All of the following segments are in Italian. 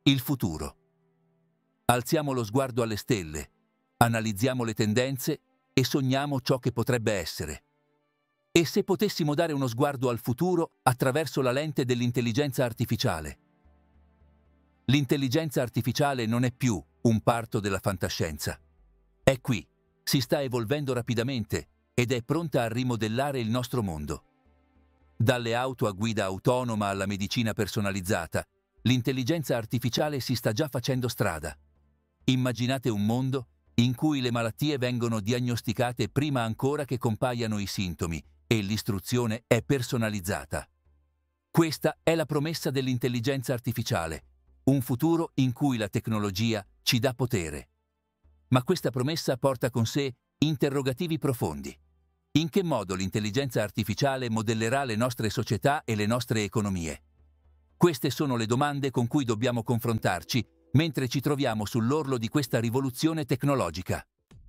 Il futuro. Alziamo lo sguardo alle stelle, analizziamo le tendenze e sogniamo ciò che potrebbe essere. E se potessimo dare uno sguardo al futuro attraverso la lente dell'intelligenza artificiale? L'intelligenza artificiale non è più un parto della fantascienza. È qui, si sta evolvendo rapidamente ed è pronta a rimodellare il nostro mondo. Dalle auto a guida autonoma alla medicina personalizzata, l'intelligenza artificiale si sta già facendo strada. Immaginate un mondo in cui le malattie vengono diagnosticate prima ancora che compaiano i sintomi e l'istruzione è personalizzata. Questa è la promessa dell'intelligenza artificiale, un futuro in cui la tecnologia ci dà potere. Ma questa promessa porta con sé interrogativi profondi. In che modo l'intelligenza artificiale modellerà le nostre società e le nostre economie? Queste sono le domande con cui dobbiamo confrontarci mentre ci troviamo sull'orlo di questa rivoluzione tecnologica.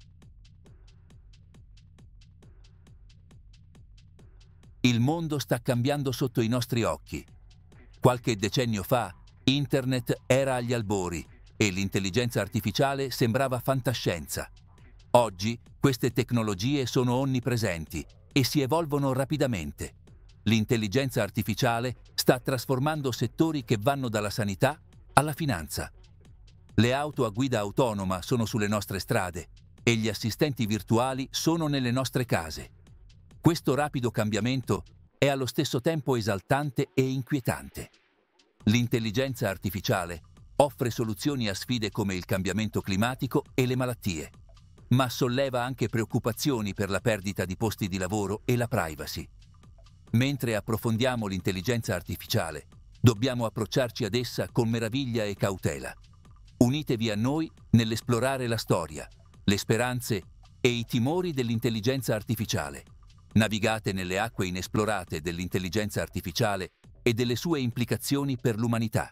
Il mondo sta cambiando sotto i nostri occhi. Qualche decennio fa, Internet era agli albori e l'intelligenza artificiale sembrava fantascienza. Oggi queste tecnologie sono onnipresenti e si evolvono rapidamente. L'intelligenza artificiale sta trasformando settori che vanno dalla sanità alla finanza. Le auto a guida autonoma sono sulle nostre strade e gli assistenti virtuali sono nelle nostre case. Questo rapido cambiamento è allo stesso tempo esaltante e inquietante. L'intelligenza artificiale offre soluzioni a sfide come il cambiamento climatico e le malattie, ma solleva anche preoccupazioni per la perdita di posti di lavoro e la privacy. Mentre approfondiamo l'intelligenza artificiale, dobbiamo approcciarci ad essa con meraviglia e cautela. Unitevi a noi nell'esplorare la storia, le speranze e i timori dell'intelligenza artificiale. Navigate nelle acque inesplorate dell'intelligenza artificiale e delle sue implicazioni per l'umanità.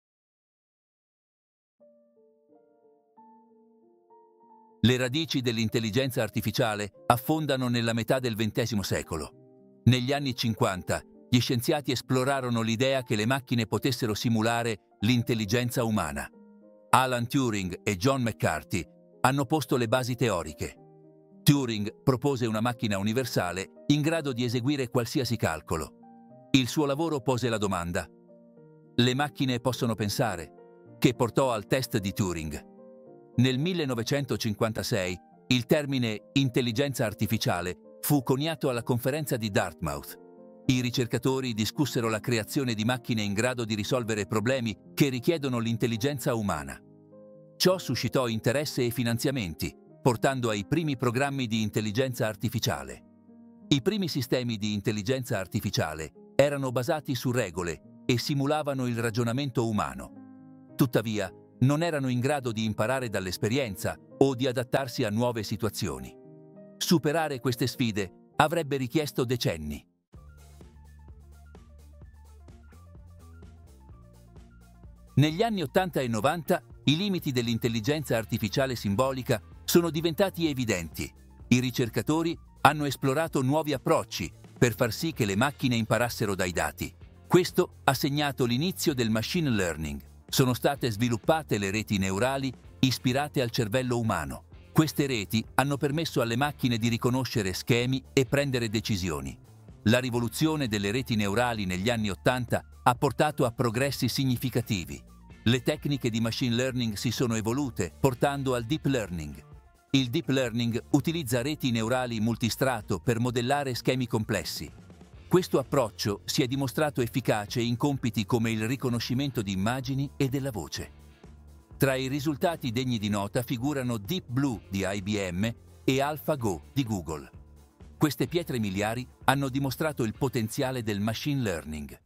Le radici dell'intelligenza artificiale affondano nella metà del XX secolo. Negli anni 50, gli scienziati esplorarono l'idea che le macchine potessero simulare l'intelligenza umana. Alan Turing e John McCarthy hanno posto le basi teoriche. Turing propose una macchina universale in grado di eseguire qualsiasi calcolo. Il suo lavoro pose la domanda: le macchine possono pensare? Che portò al test di Turing. Nel 1956 il termine intelligenza artificiale fu coniato alla conferenza di Dartmouth. I ricercatori discussero la creazione di macchine in grado di risolvere problemi che richiedono l'intelligenza umana. Ciò suscitò interesse e finanziamenti, portando ai primi programmi di intelligenza artificiale. I primi sistemi di intelligenza artificiale erano basati su regole e simulavano il ragionamento umano. Tuttavia, non erano in grado di imparare dall'esperienza o di adattarsi a nuove situazioni. Superare queste sfide avrebbe richiesto decenni. Negli anni 80 e 90 i limiti dell'intelligenza artificiale simbolica sono diventati evidenti. I ricercatori hanno esplorato nuovi approcci per far sì che le macchine imparassero dai dati. Questo ha segnato l'inizio del machine learning. Sono state sviluppate le reti neurali ispirate al cervello umano. Queste reti hanno permesso alle macchine di riconoscere schemi e prendere decisioni. La rivoluzione delle reti neurali negli anni 80 ha portato a progressi significativi. Le tecniche di machine learning si sono evolute, portando al deep learning. Il deep learning utilizza reti neurali multistrato per modellare schemi complessi. Questo approccio si è dimostrato efficace in compiti come il riconoscimento di immagini e della voce. Tra i risultati degni di nota figurano Deep Blue di IBM e AlphaGo di Google. Queste pietre miliari hanno dimostrato il potenziale del machine learning.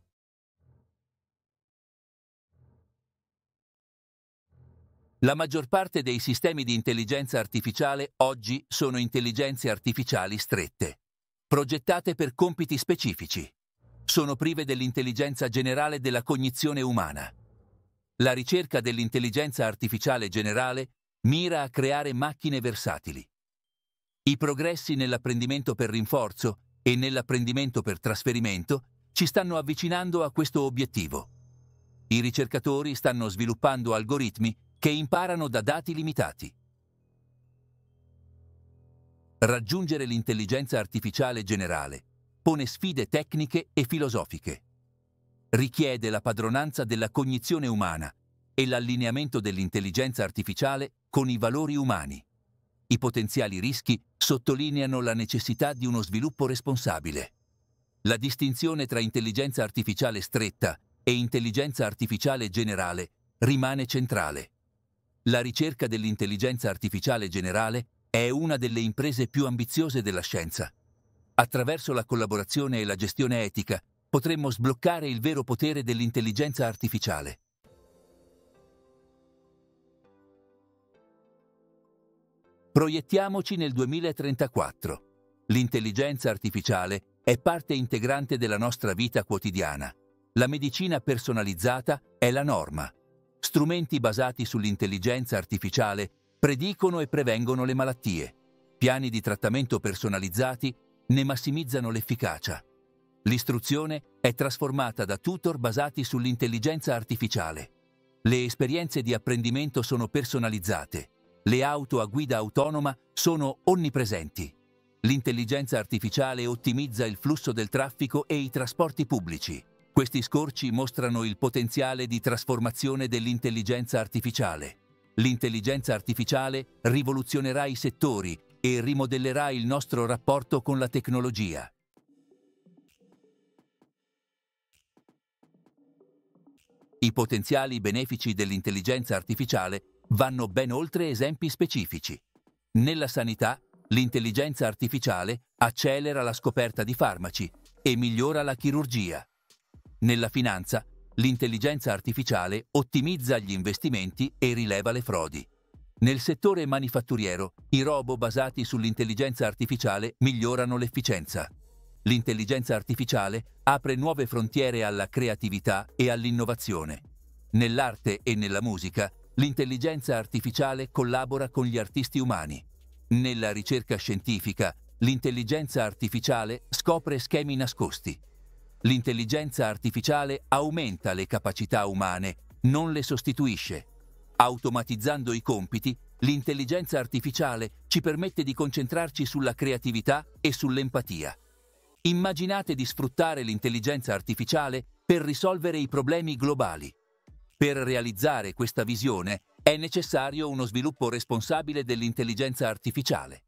La maggior parte dei sistemi di intelligenza artificiale oggi sono intelligenze artificiali strette, progettate per compiti specifici. Sono prive dell'intelligenza generale della cognizione umana. La ricerca dell'intelligenza artificiale generale mira a creare macchine versatili. I progressi nell'apprendimento per rinforzo e nell'apprendimento per trasferimento ci stanno avvicinando a questo obiettivo. I ricercatori stanno sviluppando algoritmi che imparano da dati limitati. Raggiungere l'intelligenza artificiale generale pone sfide tecniche e filosofiche. Richiede la padronanza della cognizione umana e l'allineamento dell'intelligenza artificiale con i valori umani. I potenziali rischi sottolineano la necessità di uno sviluppo responsabile. La distinzione tra intelligenza artificiale stretta e intelligenza artificiale generale rimane centrale. La ricerca dell'intelligenza artificiale generale è una delle imprese più ambiziose della scienza. Attraverso la collaborazione e la gestione etica potremmo sbloccare il vero potere dell'intelligenza artificiale. Proiettiamoci nel 2034. L'intelligenza artificiale è parte integrante della nostra vita quotidiana. La medicina personalizzata è la norma. Strumenti basati sull'intelligenza artificiale predicono e prevengono le malattie. Piani di trattamento personalizzati ne massimizzano l'efficacia. L'istruzione è trasformata da tutor basati sull'intelligenza artificiale. Le esperienze di apprendimento sono personalizzate. Le auto a guida autonoma sono onnipresenti. L'intelligenza artificiale ottimizza il flusso del traffico e i trasporti pubblici. Questi scorci mostrano il potenziale di trasformazione dell'intelligenza artificiale. L'intelligenza artificiale rivoluzionerà i settori e rimodellerà il nostro rapporto con la tecnologia. I potenziali benefici dell'intelligenza artificiale vanno ben oltre esempi specifici. Nella sanità, l'intelligenza artificiale accelera la scoperta di farmaci e migliora la chirurgia. Nella finanza, l'intelligenza artificiale ottimizza gli investimenti e rileva le frodi. Nel settore manifatturiero, i robot basati sull'intelligenza artificiale migliorano l'efficienza. L'intelligenza artificiale apre nuove frontiere alla creatività e all'innovazione. Nell'arte e nella musica, l'intelligenza artificiale collabora con gli artisti umani. Nella ricerca scientifica, l'intelligenza artificiale scopre schemi nascosti. L'intelligenza artificiale aumenta le capacità umane, non le sostituisce. Automatizzando i compiti, l'intelligenza artificiale ci permette di concentrarci sulla creatività e sull'empatia. Immaginate di sfruttare l'intelligenza artificiale per risolvere i problemi globali. Per realizzare questa visione è necessario uno sviluppo responsabile dell'intelligenza artificiale.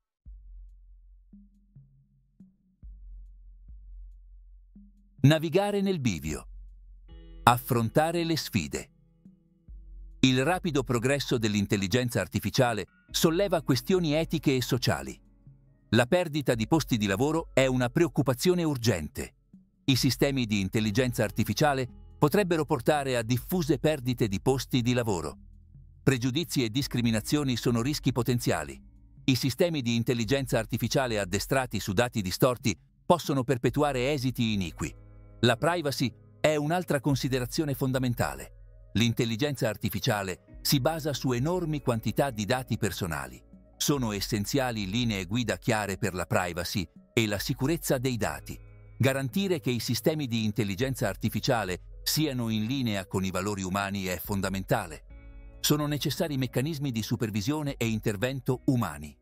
Navigare nel bivio. Affrontare le sfide. Il rapido progresso dell'intelligenza artificiale solleva questioni etiche e sociali. La perdita di posti di lavoro è una preoccupazione urgente. I sistemi di intelligenza artificiale potrebbero portare a diffuse perdite di posti di lavoro. Pregiudizi e discriminazioni sono rischi potenziali. I sistemi di intelligenza artificiale addestrati su dati distorti possono perpetuare esiti iniqui. La privacy è un'altra considerazione fondamentale. L'intelligenza artificiale si basa su enormi quantità di dati personali. Sono essenziali linee guida chiare per la privacy e la sicurezza dei dati. Garantire che i sistemi di intelligenza artificiale siano in linea con i valori umani è fondamentale. Sono necessari meccanismi di supervisione e intervento umani.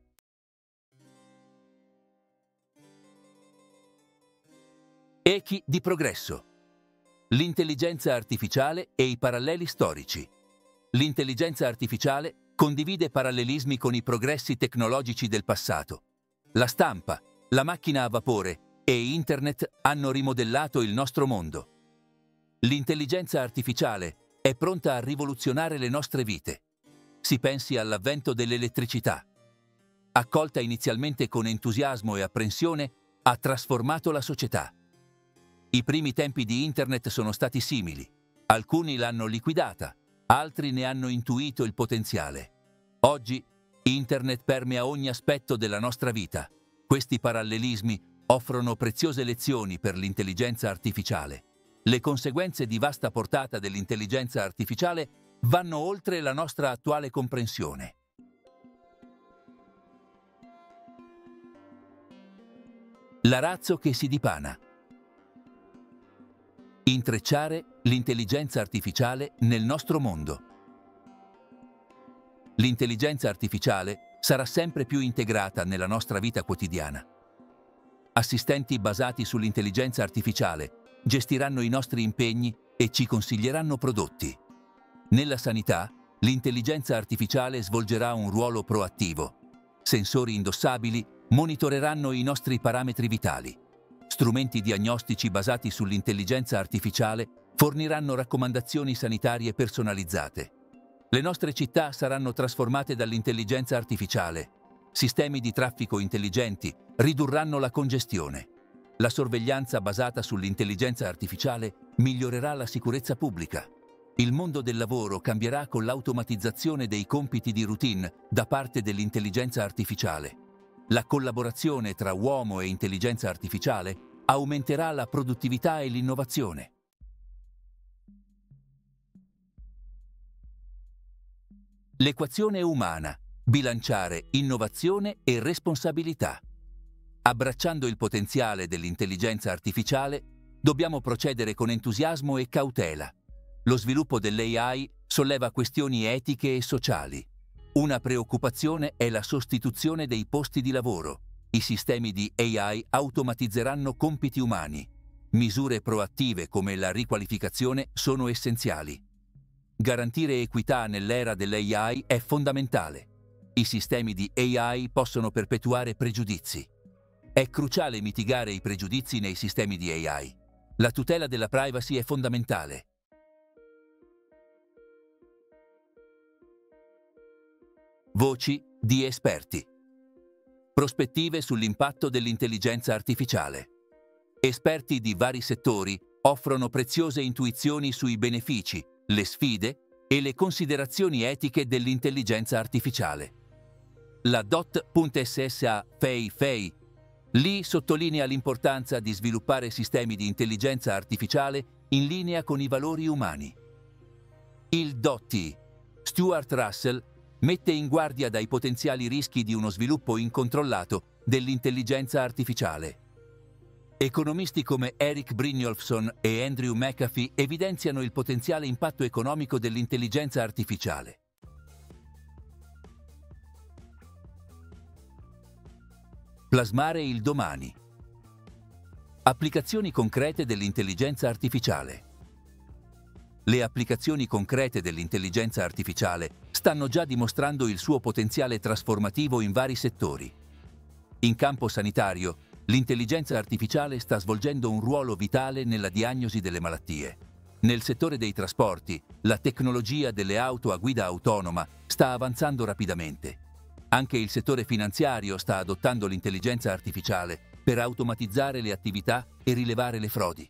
Echi di progresso. L'intelligenza artificiale e i paralleli storici. L'intelligenza artificiale condivide parallelismi con i progressi tecnologici del passato. La stampa, la macchina a vapore e Internet hanno rimodellato il nostro mondo. L'intelligenza artificiale è pronta a rivoluzionare le nostre vite. Si pensi all'avvento dell'elettricità. Accolta inizialmente con entusiasmo e apprensione, ha trasformato la società. I primi tempi di Internet sono stati simili. Alcuni l'hanno liquidata, altri ne hanno intuito il potenziale. Oggi Internet permea ogni aspetto della nostra vita. Questi parallelismi offrono preziose lezioni per l'intelligenza artificiale. Le conseguenze di vasta portata dell'intelligenza artificiale vanno oltre la nostra attuale comprensione. L'arazzo che si dipana. Intrecciare l'intelligenza artificiale nel nostro mondo. L'intelligenza artificiale sarà sempre più integrata nella nostra vita quotidiana. Assistenti basati sull'intelligenza artificiale gestiranno i nostri impegni e ci consiglieranno prodotti. Nella sanità, l'intelligenza artificiale svolgerà un ruolo proattivo. Sensori indossabili monitoreranno i nostri parametri vitali. Strumenti diagnostici basati sull'intelligenza artificiale forniranno raccomandazioni sanitarie personalizzate. Le nostre città saranno trasformate dall'intelligenza artificiale. Sistemi di traffico intelligenti ridurranno la congestione. La sorveglianza basata sull'intelligenza artificiale migliorerà la sicurezza pubblica. Il mondo del lavoro cambierà con l'automatizzazione dei compiti di routine da parte dell'intelligenza artificiale. La collaborazione tra uomo e intelligenza artificiale aumenterà la produttività e l'innovazione. L'equazione umana: bilanciare innovazione e responsabilità. Abbracciando il potenziale dell'intelligenza artificiale, dobbiamo procedere con entusiasmo e cautela. Lo sviluppo dell'AI solleva questioni etiche e sociali. Una preoccupazione è la sostituzione dei posti di lavoro. I sistemi di AI automatizzeranno compiti umani. Misure proattive come la riqualificazione sono essenziali. Garantire equità nell'era dell'AI è fondamentale. I sistemi di AI possono perpetuare pregiudizi. È cruciale mitigare i pregiudizi nei sistemi di AI. La tutela della privacy è fondamentale. Voci di esperti. Prospettive sull'impatto dell'intelligenza artificiale. Esperti di vari settori offrono preziose intuizioni sui benefici, le sfide e le considerazioni etiche dell'intelligenza artificiale. La DOT.SSA Fei Lee sottolinea l'importanza di sviluppare sistemi di intelligenza artificiale in linea con i valori umani. Il DOT Stuart Russell mette in guardia dai potenziali rischi di uno sviluppo incontrollato dell'intelligenza artificiale. Economisti come Eric Brynjolfsson e Andrew McAfee evidenziano il potenziale impatto economico dell'intelligenza artificiale. Plasmare il domani. Applicazioni concrete dell'intelligenza artificiale. Le applicazioni concrete dell'intelligenza artificiale stanno già dimostrando il suo potenziale trasformativo in vari settori. In campo sanitario, l'intelligenza artificiale sta svolgendo un ruolo vitale nella diagnosi delle malattie. Nel settore dei trasporti, la tecnologia delle auto a guida autonoma sta avanzando rapidamente. Anche il settore finanziario sta adottando l'intelligenza artificiale per automatizzare le attività e rilevare le frodi.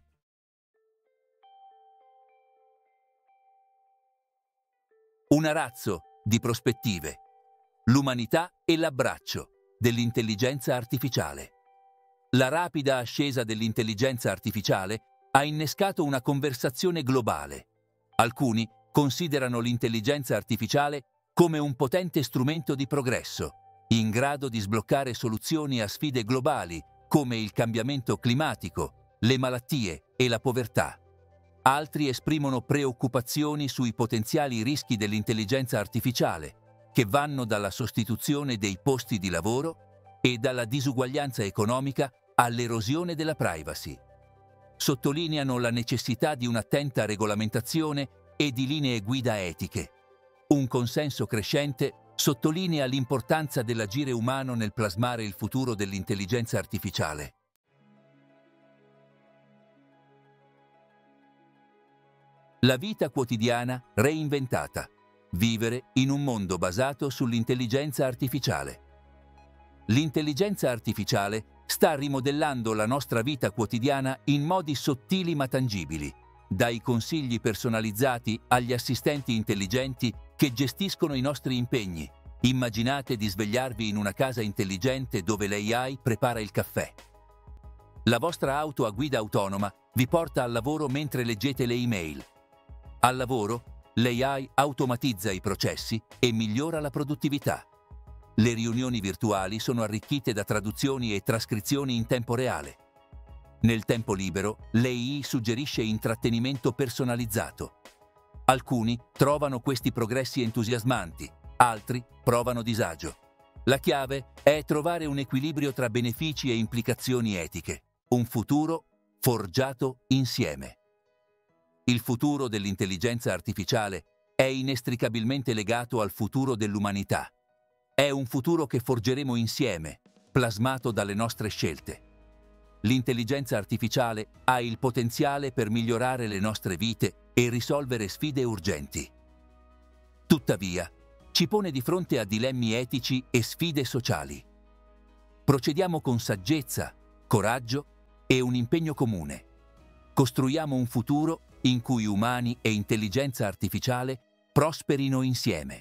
Un arazzo di prospettive. L'umanità e l'abbraccio dell'intelligenza artificiale. La rapida ascesa dell'intelligenza artificiale ha innescato una conversazione globale. Alcuni considerano l'intelligenza artificiale come un potente strumento di progresso, in grado di sbloccare soluzioni a sfide globali come il cambiamento climatico, le malattie e la povertà. Altri esprimono preoccupazioni sui potenziali rischi dell'intelligenza artificiale, che vanno dalla sostituzione dei posti di lavoro e dalla disuguaglianza economica all'erosione della privacy. Sottolineano la necessità di un'attenta regolamentazione e di linee guida etiche. Un consenso crescente sottolinea l'importanza dell'agire umano nel plasmare il futuro dell'intelligenza artificiale. La vita quotidiana reinventata. Vivere in un mondo basato sull'intelligenza artificiale. L'intelligenza artificiale sta rimodellando la nostra vita quotidiana in modi sottili ma tangibili, dai consigli personalizzati agli assistenti intelligenti che gestiscono i nostri impegni. Immaginate di svegliarvi in una casa intelligente dove l'AI prepara il caffè. La vostra auto a guida autonoma vi porta al lavoro mentre leggete le email. Al lavoro, l'AI automatizza i processi e migliora la produttività. Le riunioni virtuali sono arricchite da traduzioni e trascrizioni in tempo reale. Nel tempo libero, l'AI suggerisce intrattenimento personalizzato. Alcuni trovano questi progressi entusiasmanti, altri provano disagio. La chiave è trovare un equilibrio tra benefici e implicazioni etiche, un futuro forgiato insieme. Il futuro dell'intelligenza artificiale è inestricabilmente legato al futuro dell'umanità. È un futuro che forgeremo insieme, plasmato dalle nostre scelte. L'intelligenza artificiale ha il potenziale per migliorare le nostre vite e risolvere sfide urgenti. Tuttavia, ci pone di fronte a dilemmi etici e sfide sociali. Procediamo con saggezza, coraggio e un impegno comune. Costruiamo un futuro in cui umani e intelligenza artificiale prosperino insieme.